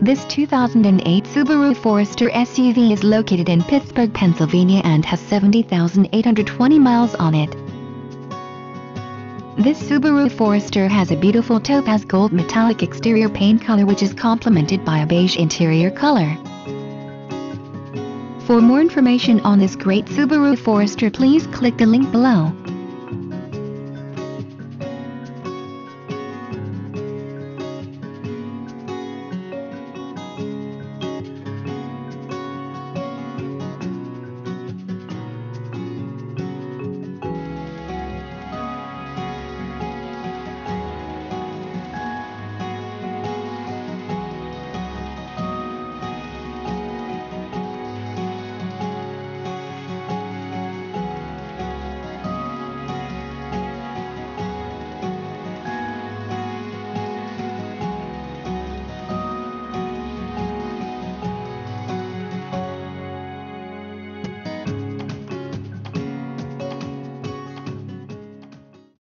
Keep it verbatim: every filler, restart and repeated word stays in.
This two thousand eight Subaru Forester S U V is located in Pittsburgh, Pennsylvania and has seventy thousand eight hundred twenty miles on it. This Subaru Forester has a beautiful topaz gold metallic exterior paint color which is complemented by a beige interior color. For more information on this great Subaru Forester, please click the link below.